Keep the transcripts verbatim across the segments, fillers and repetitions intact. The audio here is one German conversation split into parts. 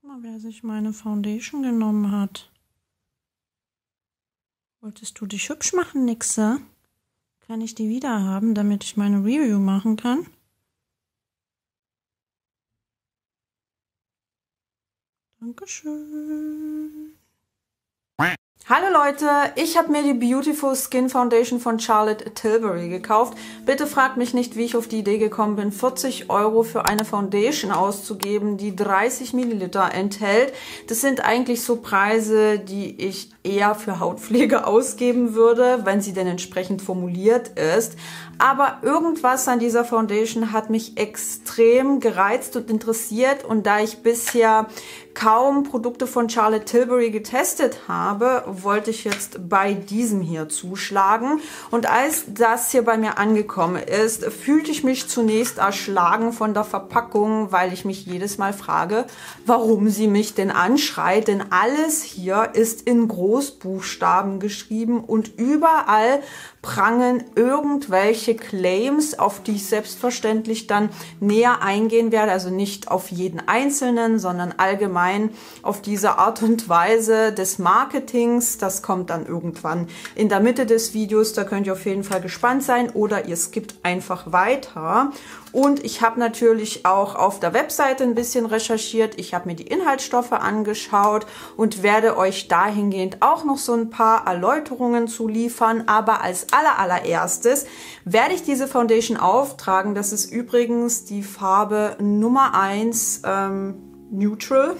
Mal, wer sich meine Foundation genommen hat. Wolltest du dich hübsch machen, Nixe? Kann ich die wieder haben, damit ich meine Review machen kann? Dankeschön. Hallo Leute, ich habe mir die Beautiful Skin Foundation von Charlotte Tilbury gekauft. Bitte fragt mich nicht, wie ich auf die Idee gekommen bin, vierzig Euro für eine Foundation auszugeben, die dreißig Milliliter enthält. Das sind eigentlich so Preise, die ich eher für Hautpflege ausgeben würde, wenn sie denn entsprechend formuliert ist. Aber irgendwas an dieser Foundation hat mich extrem gereizt und interessiert, und da ich bisher kaum Produkte von Charlotte Tilbury getestet habe, wollte ich jetzt bei diesem hier zuschlagen. Und als das hier bei mir angekommen ist, fühlte ich mich zunächst erschlagen von der Verpackung, weil ich mich jedes Mal frage, warum sie mich denn anschreit. Denn alles hier ist in Großbuchstaben geschrieben und überall prangen irgendwelche Claims, auf die ich selbstverständlich dann näher eingehen werde. Also nicht auf jeden einzelnen, sondern allgemein auf diese Art und Weise des Marketings. Das kommt dann irgendwann in der Mitte des Videos. Da könnt ihr auf jeden Fall gespannt sein, oder ihr skippt einfach weiter. Und ich habe natürlich auch auf der Webseite ein bisschen recherchiert. Ich habe mir die Inhaltsstoffe angeschaut und werde euch dahingehend auch noch so ein paar Erläuterungen zu liefern. Aber als aller, allererstes werde ich diese Foundation auftragen. Das ist übrigens die Farbe Nummer eins ähm, Neutral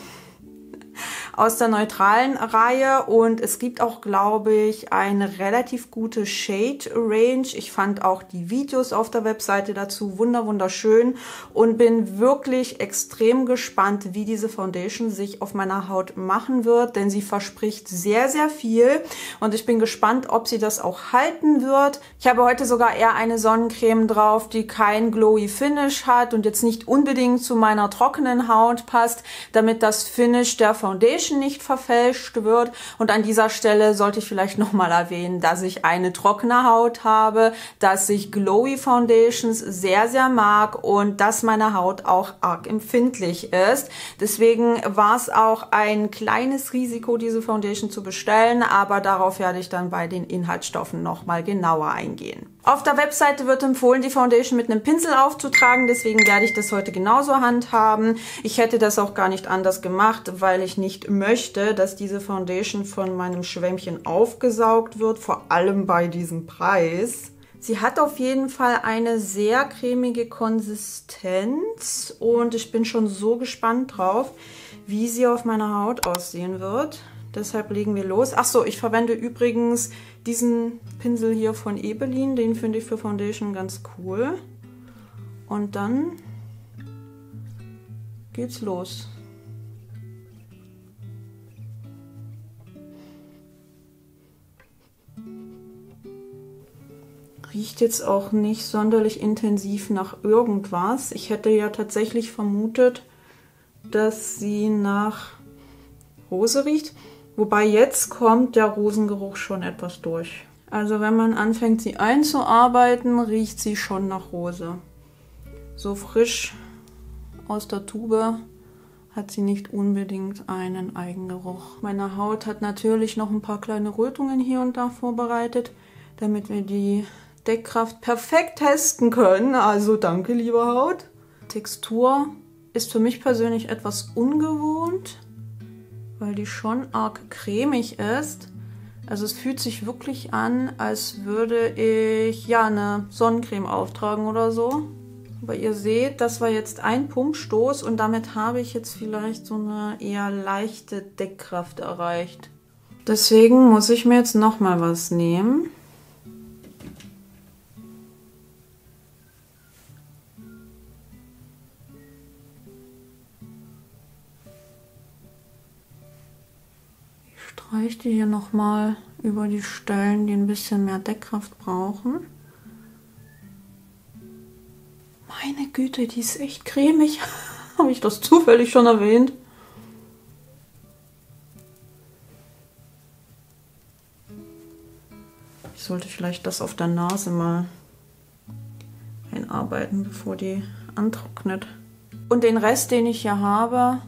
aus der neutralen Reihe, und es gibt auch, glaube ich, eine relativ gute Shade Range. Ich fand auch die Videos auf der Webseite dazu wunder wunderschön und bin wirklich extrem gespannt, wie diese Foundation sich auf meiner Haut machen wird, denn sie verspricht sehr, sehr viel, und ich bin gespannt, ob sie das auch halten wird. Ich habe heute sogar eher eine Sonnencreme drauf, die kein glowy Finish hat und jetzt nicht unbedingt zu meiner trockenen Haut passt, damit das Finish der Foundation nicht verfälscht wird. Und an dieser Stelle sollte ich vielleicht nochmal erwähnen, dass ich eine trockene Haut habe, dass ich glowy Foundations sehr, sehr mag und dass meine Haut auch arg empfindlich ist. Deswegen war es auch ein kleines Risiko, diese Foundation zu bestellen, aber darauf werde ich dann bei den Inhaltsstoffen nochmal genauer eingehen. Auf der Webseite wird empfohlen, die Foundation mit einem Pinsel aufzutragen, deswegen werde ich das heute genauso handhaben. Ich hätte das auch gar nicht anders gemacht, weil ich nicht möchte, dass diese Foundation von meinem Schwämmchen aufgesaugt wird, vor allem bei diesem Preis. Sie hat auf jeden Fall eine sehr cremige Konsistenz und ich bin schon so gespannt drauf, wie sie auf meiner Haut aussehen wird. Deshalb legen wir los. Ach so, ich verwende übrigens diesen Pinsel hier von Ebelin. Den finde ich für Foundation ganz cool. Und dann geht's los. Riecht jetzt auch nicht sonderlich intensiv nach irgendwas. Ich hätte ja tatsächlich vermutet, dass sie nach Rose riecht. Wobei jetzt kommt der Rosengeruch schon etwas durch. Also wenn man anfängt, sie einzuarbeiten, riecht sie schon nach Rose. So frisch aus der Tube hat sie nicht unbedingt einen Eigengeruch. Meine Haut hat natürlich noch ein paar kleine Rötungen hier und da vorbereitet, damit wir die Deckkraft perfekt testen können. Also danke, liebe Haut. Textur ist für mich persönlich etwas ungewohnt, weil die schon arg cremig ist. Also es fühlt sich wirklich an, als würde ich ja eine Sonnencreme auftragen oder so. Aber ihr seht, das war jetzt ein Pumpstoß und damit habe ich jetzt vielleicht so eine eher leichte Deckkraft erreicht. Deswegen muss ich mir jetzt nochmal was nehmen. Ich streiche hier nochmal über die Stellen, die ein bisschen mehr Deckkraft brauchen. Meine Güte, die ist echt cremig. Habe ich das zufällig schon erwähnt? Ich sollte vielleicht das auf der Nase mal einarbeiten, bevor die antrocknet. Und den Rest, den ich hier habe,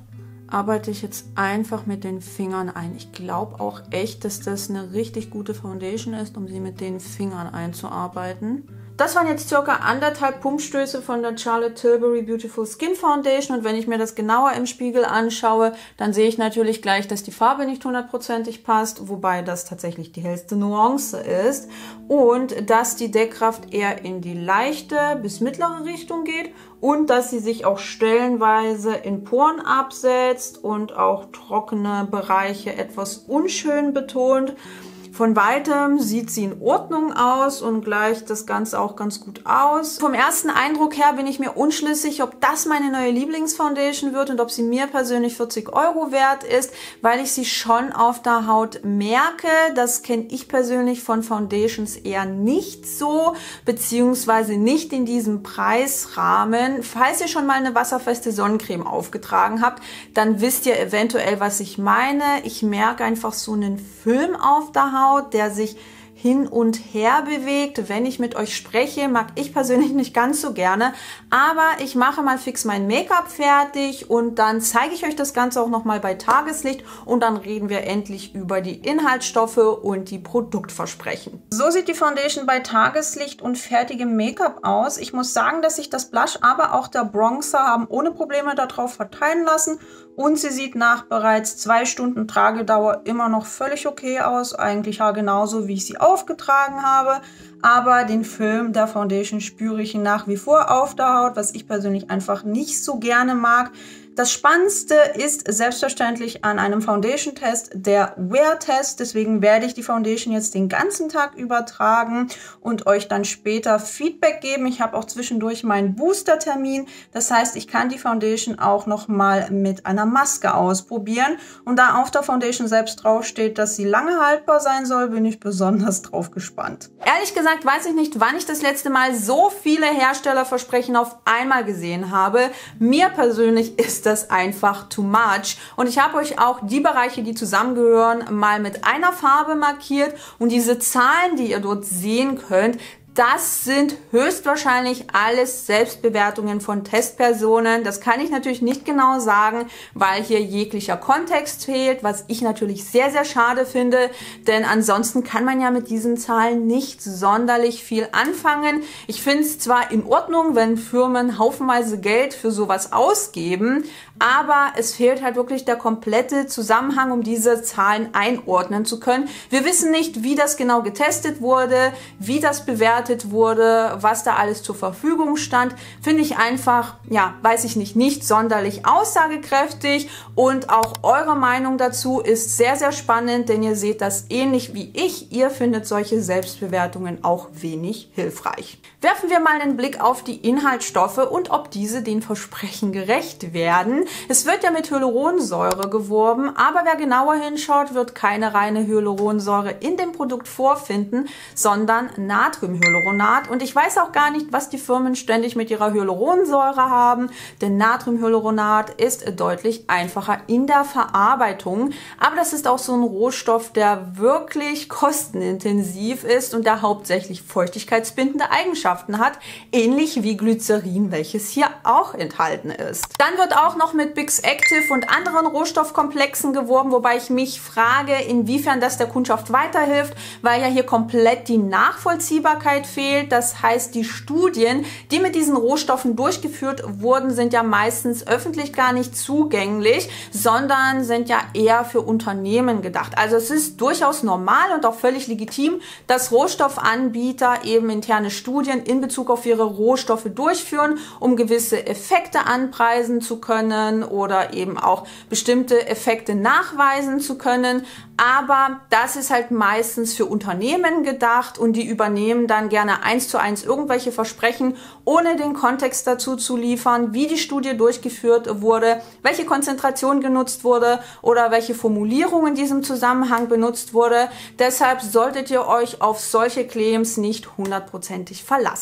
arbeite ich jetzt einfach mit den Fingern ein. Ich glaube auch echt, dass das eine richtig gute Foundation ist, um sie mit den Fingern einzuarbeiten. Das waren jetzt circa anderthalb Pumpstöße von der Charlotte Tilbury Beautiful Skin Foundation und wenn ich mir das genauer im Spiegel anschaue, dann sehe ich natürlich gleich, dass die Farbe nicht hundertprozentig passt, wobei das tatsächlich die hellste Nuance ist und dass die Deckkraft eher in die leichte bis mittlere Richtung geht und dass sie sich auch stellenweise in Poren absetzt und auch trockene Bereiche etwas unschön betont. Von weitem sieht sie in Ordnung aus und gleicht das Ganze auch ganz gut aus. Vom ersten Eindruck her bin ich mir unschlüssig, ob das meine neue Lieblingsfoundation wird und ob sie mir persönlich vierzig Euro wert ist, weil ich sie schon auf der Haut merke. Das kenne ich persönlich von Foundations eher nicht so, beziehungsweise nicht in diesem Preisrahmen. Falls ihr schon mal eine wasserfeste Sonnencreme aufgetragen habt, dann wisst ihr eventuell, was ich meine. Ich merke einfach so einen Film auf der Haut, der sich hin und her bewegt. Wenn ich mit euch spreche, mag ich persönlich nicht ganz so gerne, aber ich mache mal fix mein Make-up fertig und dann zeige ich euch das Ganze auch nochmal bei Tageslicht und dann reden wir endlich über die Inhaltsstoffe und die Produktversprechen. So sieht die Foundation bei Tageslicht und fertigem Make-up aus. Ich muss sagen, dass sich das Blush, aber auch der Bronzer haben ohne Probleme darauf verteilen lassen und sie sieht nach bereits zwei Stunden Tragedauer immer noch völlig okay aus, eigentlich ja genauso wie ich sie aufgetragen habe, aber den Film der Foundation spüre ich nach wie vor auf der Haut, was ich persönlich einfach nicht so gerne mag. Das Spannendste ist selbstverständlich an einem Foundation-Test der Wear-Test. Deswegen werde ich die Foundation jetzt den ganzen Tag übertragen und euch dann später Feedback geben. Ich habe auch zwischendurch meinen Booster-Termin. Das heißt, ich kann die Foundation auch noch mal mit einer Maske ausprobieren. Und da auf der Foundation selbst draufsteht, dass sie lange haltbar sein soll, bin ich besonders drauf gespannt. Ehrlich gesagt weiß ich nicht, wann ich das letzte Mal so viele Herstellerversprechen auf einmal gesehen habe. Mir persönlich ist das einfach too much. Und ich habe euch auch die Bereiche, die zusammengehören, mal mit einer Farbe markiert. Und diese Zahlen, die ihr dort sehen könnt, das sind höchstwahrscheinlich alles Selbstbewertungen von Testpersonen. Das kann ich natürlich nicht genau sagen, weil hier jeglicher Kontext fehlt, was ich natürlich sehr, sehr schade finde, denn ansonsten kann man ja mit diesen Zahlen nicht sonderlich viel anfangen. Ich finde es zwar in Ordnung, wenn Firmen haufenweise Geld für sowas ausgeben, aber es fehlt halt wirklich der komplette Zusammenhang, um diese Zahlen einordnen zu können. Wir wissen nicht, wie das genau getestet wurde, wie das bewertet wurde, was da alles zur Verfügung stand. Finde ich einfach, ja, weiß ich nicht, nicht sonderlich aussagekräftig und auch eure Meinung dazu ist sehr, sehr spannend, denn ihr seht das ähnlich wie ich. Ihr findet solche Selbstbewertungen auch wenig hilfreich. Werfen wir mal einen Blick auf die Inhaltsstoffe und ob diese den Versprechen gerecht werden. Es wird ja mit Hyaluronsäure geworben, aber wer genauer hinschaut, wird keine reine Hyaluronsäure in dem Produkt vorfinden, sondern Natriumhyaluronat. Und ich weiß auch gar nicht, was die Firmen ständig mit ihrer Hyaluronsäure haben, denn Natriumhyaluronat ist deutlich einfacher in der Verarbeitung. Aber das ist auch so ein Rohstoff, der wirklich kostenintensiv ist und der hauptsächlich feuchtigkeitsbindende Eigenschaften hat, ähnlich wie Glycerin, welches hier auch enthalten ist. Dann wird auch noch mit Bix Active und anderen Rohstoffkomplexen geworben, wobei ich mich frage, inwiefern das der Kundschaft weiterhilft, weil ja hier komplett die Nachvollziehbarkeit fehlt. Das heißt, die Studien, die mit diesen Rohstoffen durchgeführt wurden, sind ja meistens öffentlich gar nicht zugänglich, sondern sind ja eher für Unternehmen gedacht. Also es ist durchaus normal und auch völlig legitim, dass Rohstoffanbieter eben interne Studien in Bezug auf ihre Rohstoffe durchführen, um gewisse Effekte anpreisen zu können oder eben auch bestimmte Effekte nachweisen zu können. Aber das ist halt meistens für Unternehmen gedacht und die übernehmen dann gerne eins zu eins irgendwelche Versprechen, ohne den Kontext dazu zu liefern, wie die Studie durchgeführt wurde, welche Konzentration genutzt wurde oder welche Formulierung in diesem Zusammenhang benutzt wurde. Deshalb solltet ihr euch auf solche Claims nicht hundertprozentig verlassen.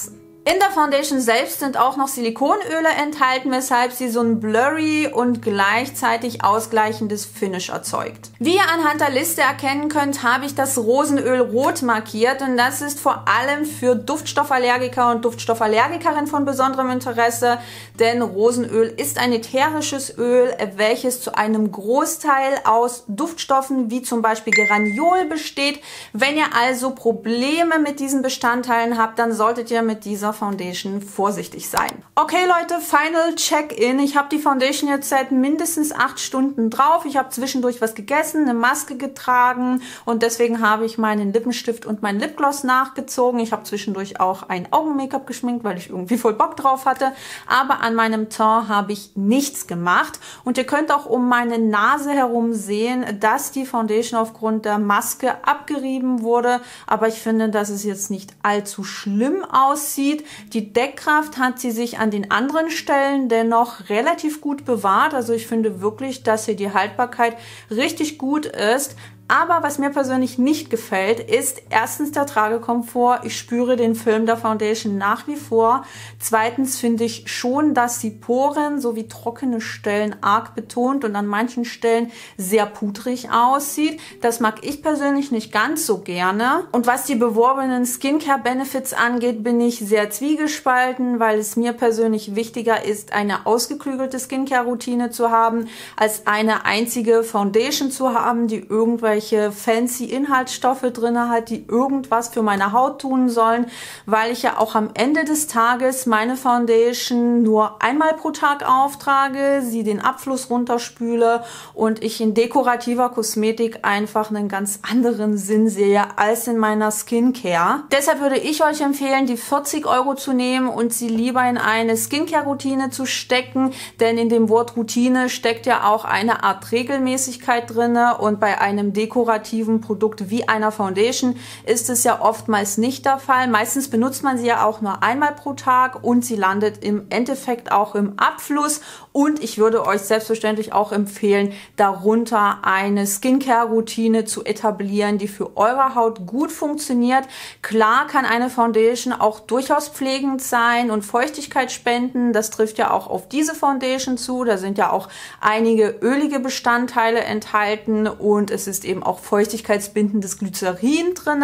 In der Foundation selbst sind auch noch Silikonöle enthalten, weshalb sie so ein blurry und gleichzeitig ausgleichendes Finish erzeugt. Wie ihr anhand der Liste erkennen könnt, habe ich das Rosenöl rot markiert und das ist vor allem für Duftstoffallergiker und Duftstoffallergikerinnen von besonderem Interesse, denn Rosenöl ist ein ätherisches Öl, welches zu einem Großteil aus Duftstoffen wie zum Beispiel Geraniol besteht. Wenn ihr also Probleme mit diesen Bestandteilen habt, dann solltet ihr mit dieser Foundation vorsichtig sein. Okay Leute, Final Check-in. Ich habe die Foundation jetzt seit mindestens acht Stunden drauf. Ich habe zwischendurch was gegessen, eine Maske getragen und deswegen habe ich meinen Lippenstift und meinen Lipgloss nachgezogen. Ich habe zwischendurch auch ein Augen-Make-up geschminkt, weil ich irgendwie voll Bock drauf hatte. Aber an meinem Teint habe ich nichts gemacht. Und ihr könnt auch um meine Nase herum sehen, dass die Foundation aufgrund der Maske abgerieben wurde. Aber ich finde, dass es jetzt nicht allzu schlimm aussieht. Die Deckkraft hat sie sich an den anderen Stellen dennoch relativ gut bewahrt. Also ich finde wirklich, dass hier die Haltbarkeit richtig gut ist. Aber was mir persönlich nicht gefällt, ist erstens der Tragekomfort. Ich spüre den Film der Foundation nach wie vor. Zweitens finde ich schon, dass die Poren sowie trockene Stellen arg betont und an manchen Stellen sehr pudrig aussieht. Das mag ich persönlich nicht ganz so gerne. Und was die beworbenen Skincare-Benefits angeht, bin ich sehr zwiegespalten, weil es mir persönlich wichtiger ist, eine ausgeklügelte Skincare-Routine zu haben, als eine einzige Foundation zu haben, die irgendwelche fancy Inhaltsstoffe drin hat, die irgendwas für meine Haut tun sollen, weil ich ja auch am Ende des Tages meine Foundation nur einmal pro Tag auftrage, sie den Abfluss runterspüle und ich in dekorativer Kosmetik einfach einen ganz anderen Sinn sehe als in meiner Skincare. Deshalb würde ich euch empfehlen, die vierzig Euro zu nehmen und sie lieber in eine Skincare-Routine zu stecken, denn in dem Wort Routine steckt ja auch eine Art Regelmäßigkeit drin und bei einem dekorativen Produkt wie einer Foundation ist es ja oftmals nicht der Fall. Meistens benutzt man sie ja auch nur einmal pro Tag und sie landet im Endeffekt auch im Abfluss. Und ich würde euch selbstverständlich auch empfehlen, darunter eine Skincare-Routine zu etablieren, die für eure Haut gut funktioniert. Klar kann eine Foundation auch durchaus pflegend sein und Feuchtigkeit spenden. Das trifft ja auch auf diese Foundation zu. Da sind ja auch einige ölige Bestandteile enthalten und es ist eben auch feuchtigkeitsbindendes Glycerin drin.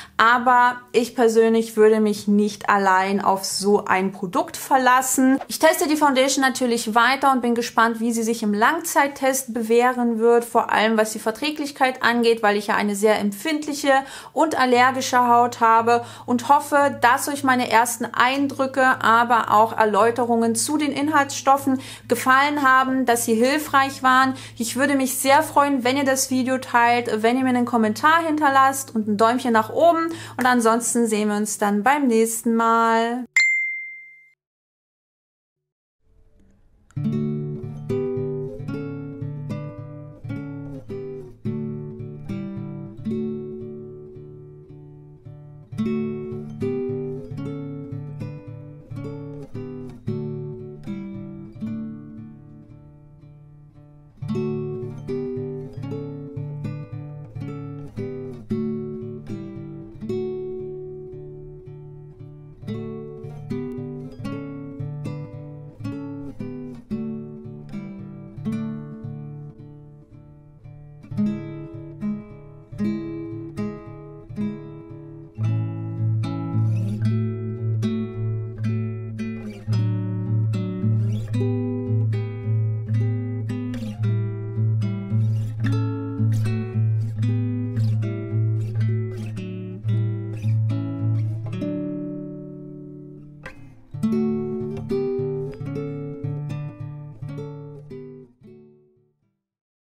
Aber ich persönlich würde mich nicht allein auf so ein Produkt verlassen. Ich teste die Foundation natürlich weiter und bin gespannt, wie sie sich im Langzeittest bewähren wird, vor allem was die Verträglichkeit angeht, weil ich ja eine sehr empfindliche und allergische Haut habe und hoffe, dass euch meine ersten Eindrücke, aber auch Erläuterungen zu den Inhaltsstoffen gefallen haben, dass sie hilfreich waren. Ich würde mich sehr freuen, wenn ihr das Video teilt, wenn ihr mir einen Kommentar hinterlasst und ein Däumchen nach oben und ansonsten sehen wir uns dann beim nächsten Mal.